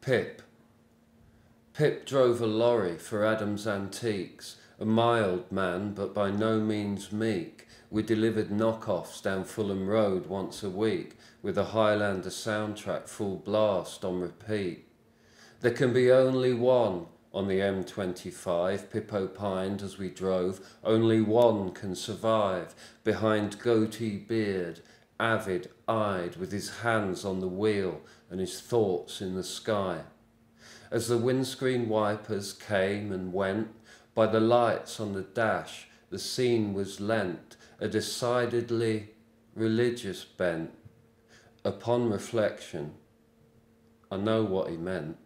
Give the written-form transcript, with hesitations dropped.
Pip. Pip drove a lorry for Adam's Antiques, a mild man but by no means meek. We delivered knockoffs down Fulham Road once a week with a Highlander soundtrack full blast on repeat. There can be only one on the M25, Pip opined as we drove. Only one can survive, behind goatee beard, avid-eyed, with his hands on the wheel and his thoughts in the sky. As the windscreen wipers came and went, by the lights on the dash, the scene was lent a decidedly religious bent. Upon reflection, I know what he meant.